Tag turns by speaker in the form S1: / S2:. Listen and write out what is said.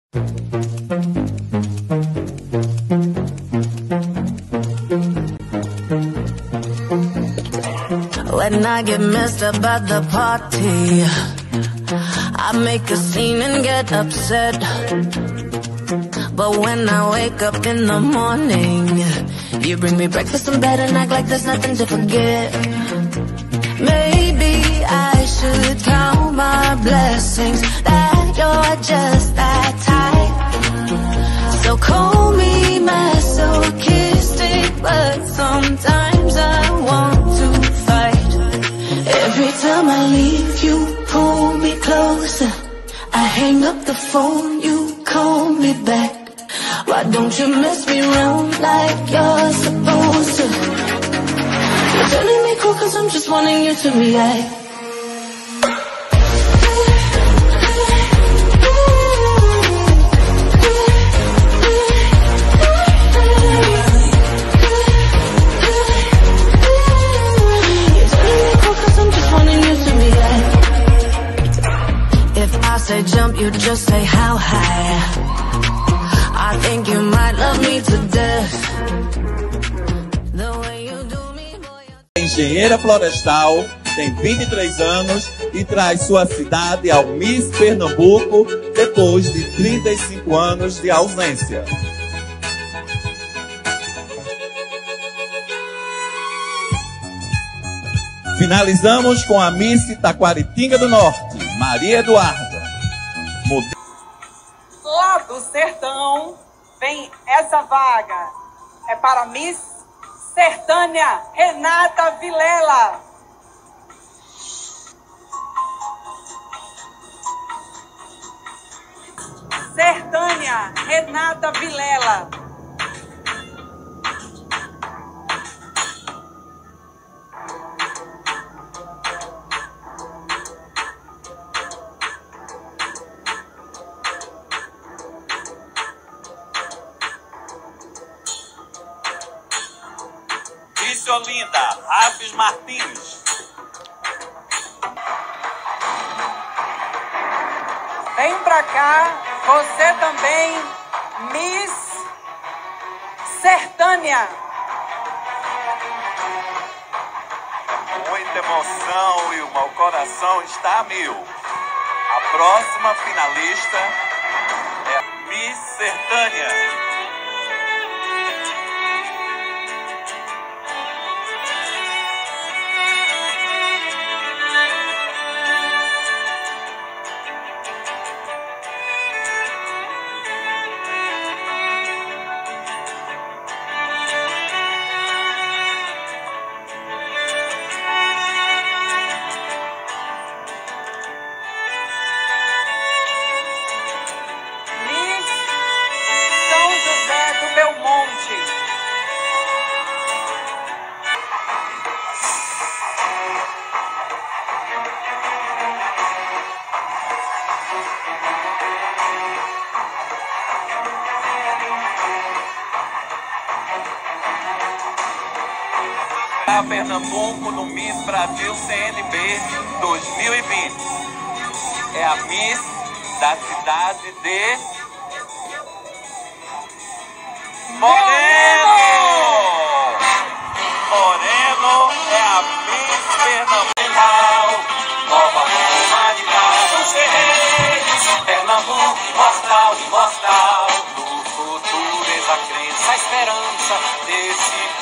S1: When I get messed up at the party, I make a scene and get upset. But when I wake up in the morning, you bring me breakfast in bed and act like there's nothing to forget. Maybe I should count my blessings that you're just that type. So call me masochistic, but sometimes I want to fight. Every time I leave, you pull me closer. I hang up the phone, you call me back. Why don't you mess me around like you're supposed to? You're telling me cool cause I'm just wanting you to react. You're telling me cool cause I'm just wanting you to react. If I say jump, you just say how high. I think you might love me to death. The way you do me, boy.
S2: Engenheira florestal, tem 23 anos e traz sua cidade ao Miss Pernambuco depois de 35 anos de ausência. Finalizamos com a Miss Taquaritinga do Norte, Maria Eduarda.
S3: Lá do sertão vem essa vaga. É para Miss Sertânia Renata Vilela. Sertânia Renata Vilela.
S2: Miss Olinda, Raves Martins.
S3: Vem pra cá, você também, Miss Sertânia.
S2: Muita emoção e o meu coração está a mil. A próxima finalista é a Miss Sertânia. A Pernambuco no Miss Brasil CNB 2020. É a Miss da cidade de Moreno. Moreno é a Miss Pernambuco. Nova forma de casa, os reis. Pernambuco imortal, imortal. No futuro, eis a crença, a esperança desse